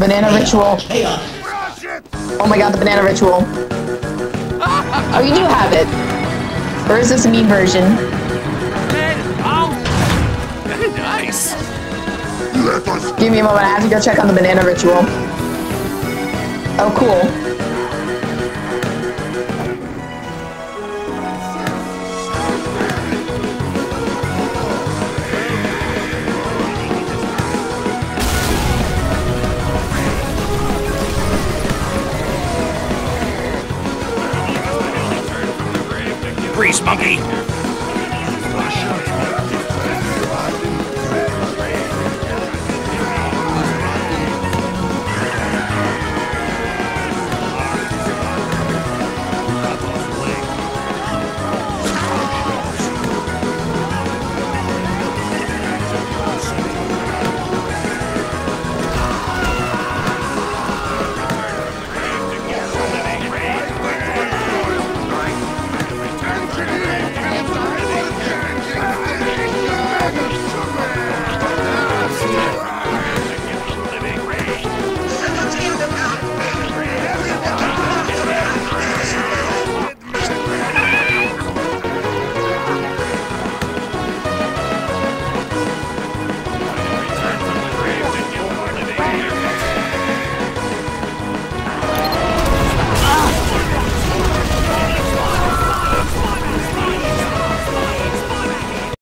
Banana ritual. Oh my god, the banana ritual. Oh, you do have it. Or is this a me version? Nice. Give me a moment, I have to go check on the banana ritual. Oh, cool. Grease monkey.